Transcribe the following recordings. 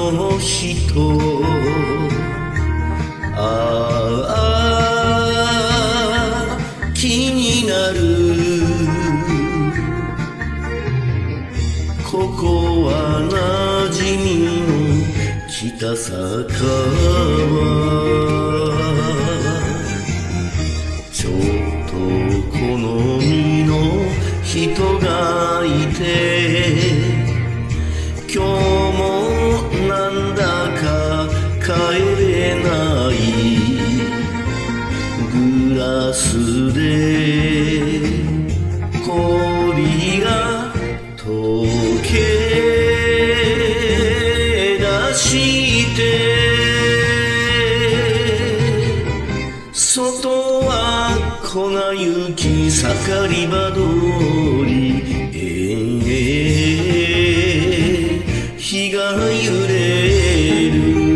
の人、ああ気になる。ここは馴染みの北酒場。ちょっと好みの人がいて、今日もなんだか帰れない。グラスで氷が溶け出して、外は粉雪盛り場通り、日が揺れる。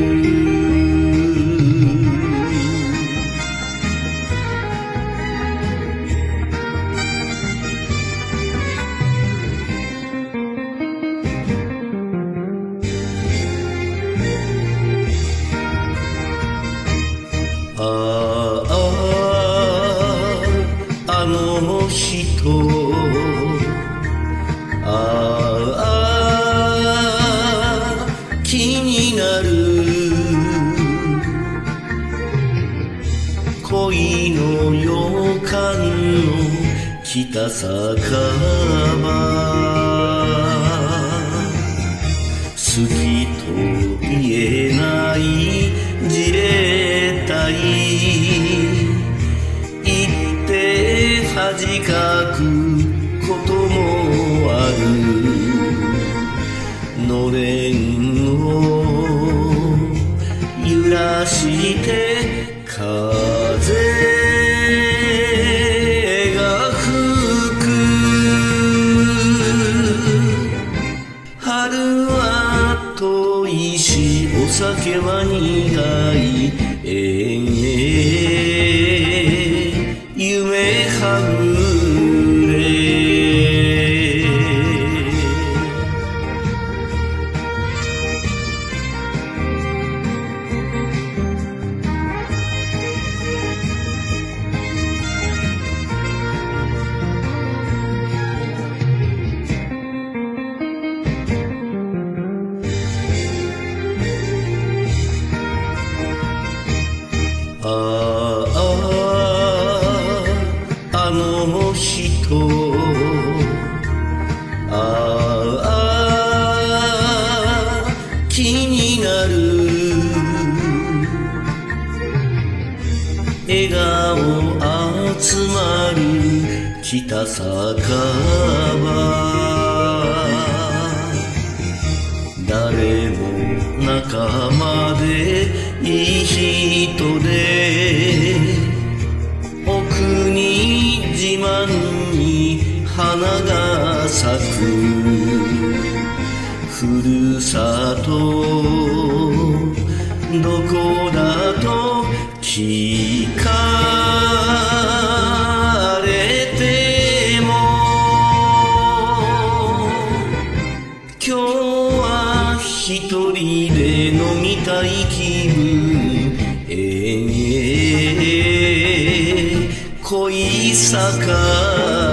あの人、気になる。恋の予感の北酒場。好きと言えないじれったい、言って恥かくこともある。のれんを揺らして風が吹く。春は遠いしお酒は苦い。夢はぐれ。あの人、気になる。笑顔集まる北酒場。誰も仲間でいい人で、お国自慢に花が咲く。ふるさとどこだと聞かれても、今日は一人で飲みたい気分。恋盛